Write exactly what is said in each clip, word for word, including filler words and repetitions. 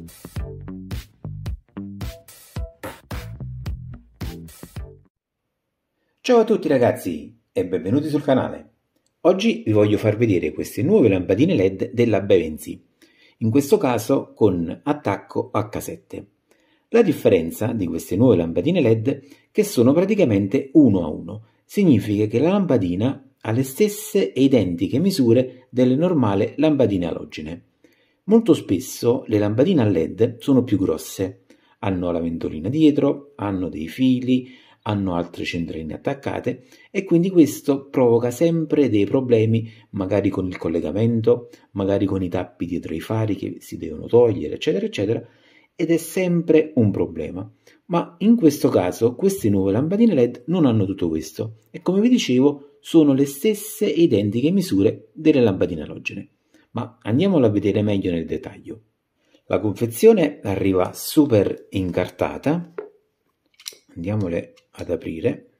Ciao a tutti ragazzi e benvenuti sul canale. Oggi vi voglio far vedere queste nuove lampadine L E D della Bevensey, in questo caso con attacco acca sette. La differenza di queste nuove lampadine L E D è che sono praticamente uno a uno, significa che la lampadina ha le stesse e identiche misure delle normali lampadine alogene. Molto spesso le lampadine a L E D sono più grosse, hanno la ventolina dietro, hanno dei fili, hanno altre centraline attaccate e quindi questo provoca sempre dei problemi, magari con il collegamento, magari con i tappi dietro i fari che si devono togliere, eccetera eccetera, ed è sempre un problema. Ma in questo caso queste nuove lampadine L E D non hanno tutto questo e, come vi dicevo, sono le stesse e identiche misure delle lampadine alogene. Ma andiamolo a vedere meglio nel dettaglio. La confezione arriva super incartata. Andiamole ad aprire.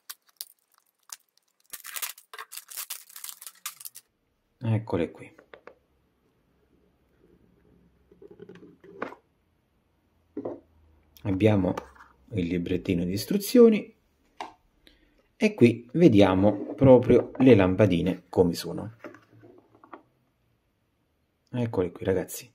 Eccole qui. Abbiamo il librettino di istruzioni e qui vediamo proprio le lampadine come sono. Eccole qui ragazzi.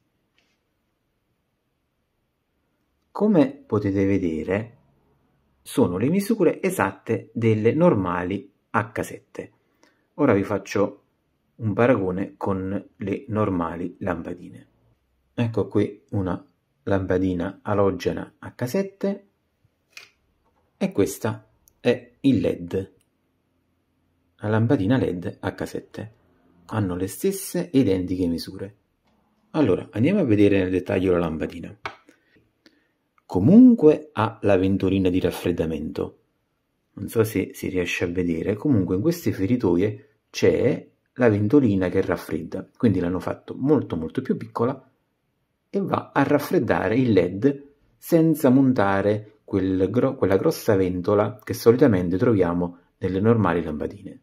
Come potete vedere sono le misure esatte delle normali acca sette. Ora vi faccio un paragone con le normali lampadine. Ecco qui una lampadina alogena acca sette e questa è il L E D, la lampadina L E D acca sette. Hanno le stesse identiche misure. Allora andiamo a vedere nel dettaglio la lampadina. Comunque ha la ventolina di raffreddamento, non so se si riesce a vedere, comunque in queste feritoie c'è la ventolina che raffredda, quindi l'hanno fatto molto molto più piccola e va a raffreddare il L E D senza montare quel gro quella grossa ventola che solitamente troviamo nelle normali lampadine.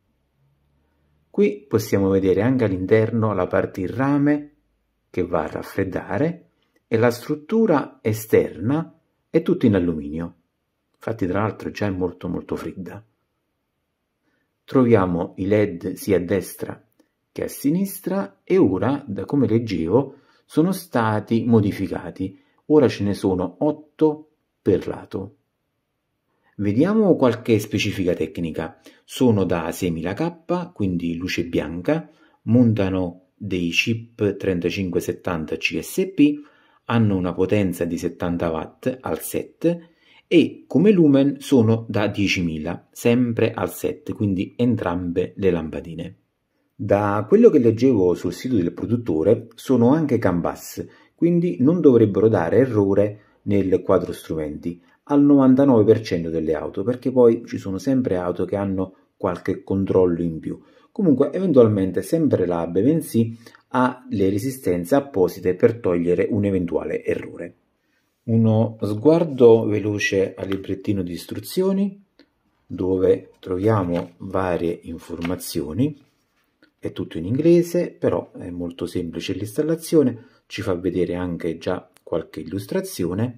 Qui possiamo vedere anche all'interno la parte in rame che va a raffreddare e la struttura esterna è tutta in alluminio, infatti tra l'altro già è molto molto fredda. Troviamo i L E D sia a destra che a sinistra e ora, da come leggevo, sono stati modificati. Ora ce ne sono otto per lato. Vediamo qualche specifica tecnica. Sono da seimila K, quindi luce bianca, montano dei chip trentacinque settanta C S P, hanno una potenza di settanta watt al set e come lumen sono da diecimila, sempre al set, quindi entrambe le lampadine. Da quello che leggevo sul sito del produttore sono anche CAN bus, quindi non dovrebbero dare errore nel quadro strumenti al novantanove per cento delle auto, perché poi ci sono sempre auto che hanno qualche controllo in più. Comunque eventualmente sempre la Bevensey ha le resistenze apposite per togliere un eventuale errore. Uno sguardo veloce al librettino di istruzioni dove troviamo varie informazioni, è tutto in inglese però è molto semplice l'installazione, ci fa vedere anche già qualche illustrazione.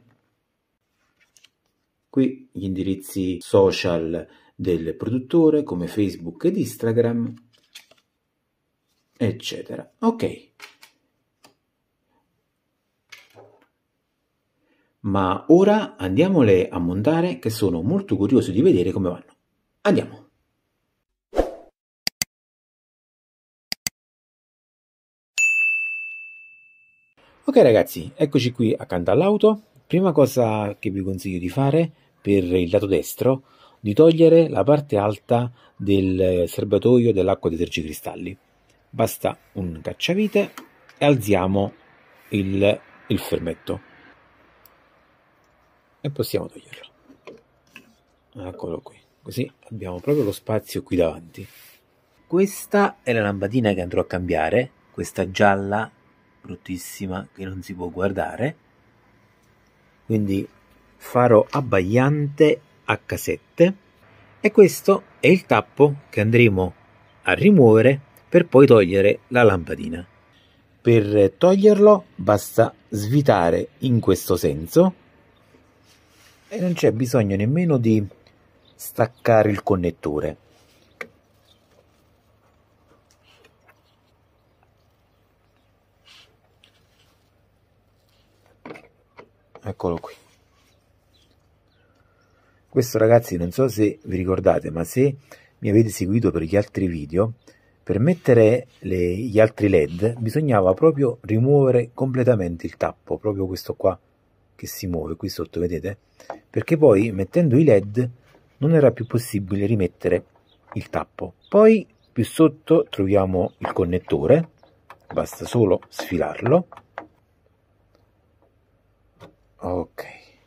Qui gli indirizzi social del produttore come Facebook ed Instagram, eccetera. Ok, ma ora andiamole a montare che sono molto curioso di vedere come vanno. Andiamo! Ok ragazzi, eccoci qui accanto all'auto. Prima cosa che vi consiglio di fare per il lato destro, di togliere la parte alta del serbatoio dell'acqua detergicristalli. Basta un cacciavite e alziamo il, il fermetto e possiamo toglierlo. Eccolo qui, così abbiamo proprio lo spazio qui davanti. Questa è la lampadina che andrò a cambiare, questa gialla bruttissima che non si può guardare, quindi faro abbagliante acca sette, e questo è il tappo che andremo a rimuovere per poi togliere la lampadina. Per toglierlo basta svitare in questo senso e non c'è bisogno nemmeno di staccare il connettore. Eccolo qui. Questo, ragazzi, non so se vi ricordate, ma se mi avete seguito per gli altri video, per mettere le, gli altri led bisognava proprio rimuovere completamente il tappo, proprio questo qua che si muove qui sotto, vedete? Perché poi mettendo i led non era più possibile rimettere il tappo. Poi più sotto troviamo il connettore, basta solo sfilarlo. Ok,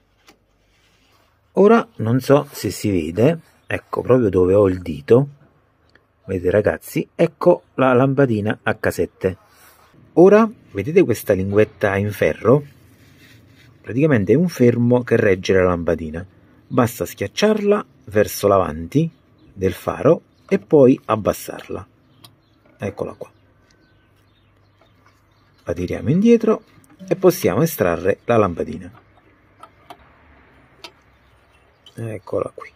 ora non so se si vede, ecco proprio dove ho il dito, vedete ragazzi, ecco la lampadina a casette. Ora vedete questa linguetta in ferro? Praticamente è un fermo che regge la lampadina, basta schiacciarla verso l'avanti del faro e poi abbassarla, eccola qua, la tiriamo indietro e possiamo estrarre la lampadina. Eccola qui.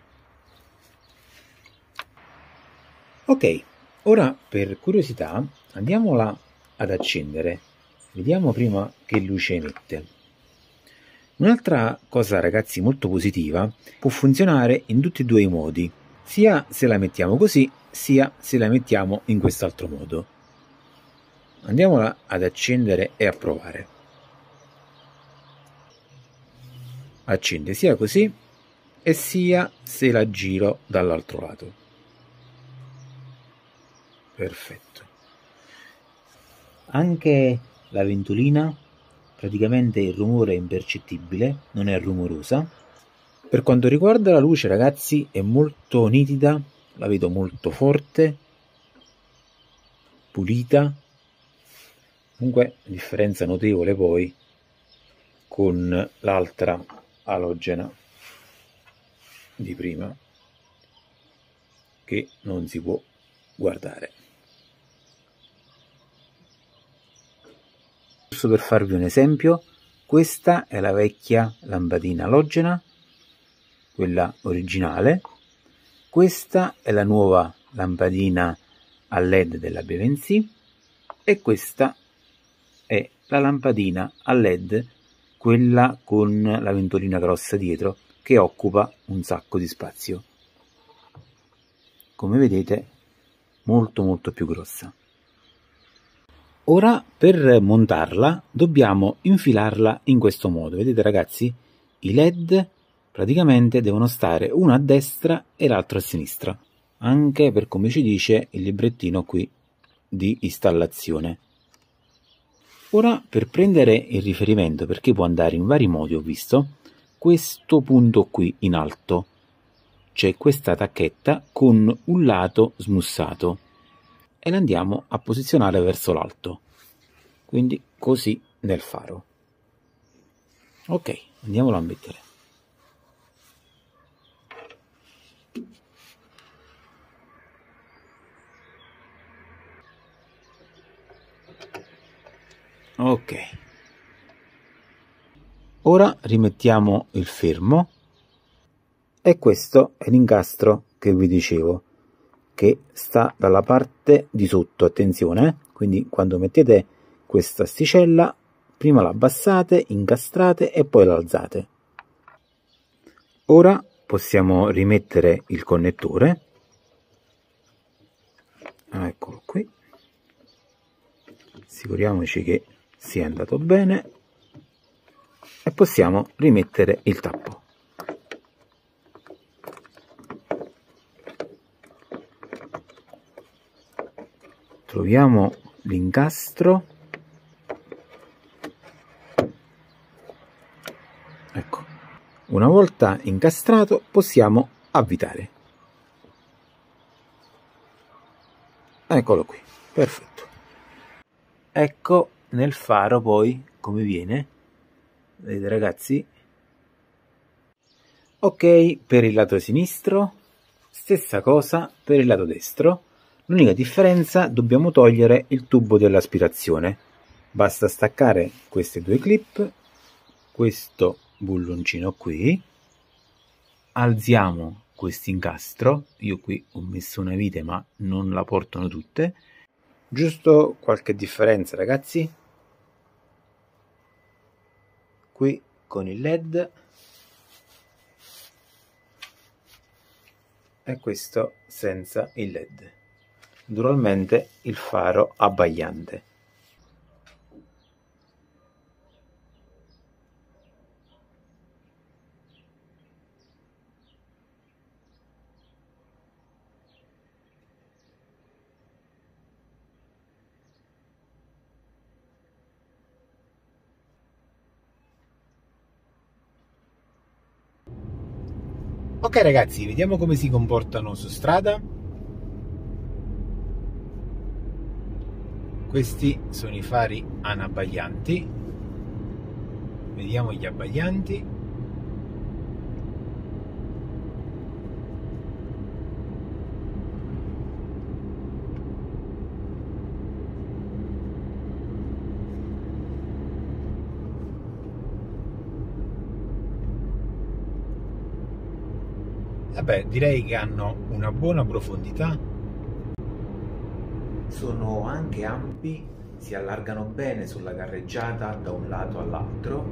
Ok, ora per curiosità andiamola ad accendere, vediamo prima che luce emette. Un'altra cosa, ragazzi, molto positiva, può funzionare in tutti e due i modi, sia se la mettiamo così sia se la mettiamo in quest'altro modo. Andiamola ad accendere e a provare. Accende sia così e sia se la giro dall'altro lato. Perfetto. Anche la ventolina, praticamente il rumore è impercettibile, non è rumorosa. Per quanto riguarda la luce, ragazzi, è molto nitida, la vedo molto forte, pulita. Comunque differenza notevole poi con l'altra alogena di prima, che non si può guardare. Giusto per farvi un esempio, questa è la vecchia lampadina alogena, quella originale, questa è la nuova lampadina a led della Bevensey e questa è la lampadina a led, quella con la ventolina grossa dietro, che occupa un sacco di spazio. Come vedete, molto molto più grossa. Ora per montarla dobbiamo infilarla in questo modo. Vedete ragazzi, i led praticamente devono stare uno a destra e l'altro a sinistra, anche per come ci dice il librettino qui di installazione. Ora per prendere il riferimento, perché può andare in vari modi, ho visto, questo punto qui in alto, c'è questa tacchetta con un lato smussato e la andiamo a posizionare verso l'alto, quindi così nel faro. Ok, andiamolo a mettere. Ok, ora rimettiamo il fermo e questo è l'incastro che vi dicevo, che sta dalla parte di sotto, attenzione, eh? Quindi quando mettete questa asticella prima la abbassate, incastrate e poi la alzate. Ora possiamo rimettere il connettore, eccolo qui, assicuriamoci che sia andato bene e possiamo rimettere il tappo. Troviamo l'incastro, ecco, una volta incastrato possiamo avvitare. Eccolo qui, perfetto. Ecco nel faro poi come viene, vedete ragazzi? Ok, per il lato sinistro, stessa cosa per il lato destro. L'unica differenza, dobbiamo togliere il tubo dell'aspirazione, Basta staccare queste due clip, questo bulloncino qui, alziamo questo incastro, io qui ho messo una vite ma non la portano tutte, giusto qualche differenza ragazzi, qui con il led e questo senza il led, naturalmente il faro abbagliante. Ok ragazzi, vediamo come si comportano su strada. Questi sono i fari anabbaglianti. Vediamo gli abbaglianti. Vabbè, direi che hanno una buona profondità, sono anche ampi, si allargano bene sulla carreggiata da un lato all'altro.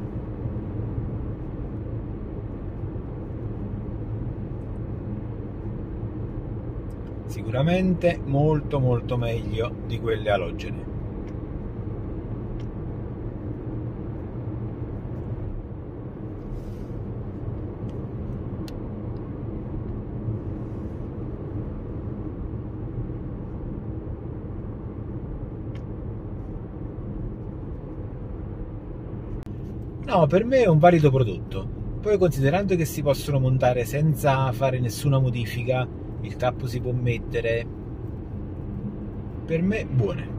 Sicuramente molto molto meglio di quelle alogene. No, per me è un valido prodotto. Poi considerando che si possono montare senza fare nessuna modifica, il tappo si può mettere, per me buone.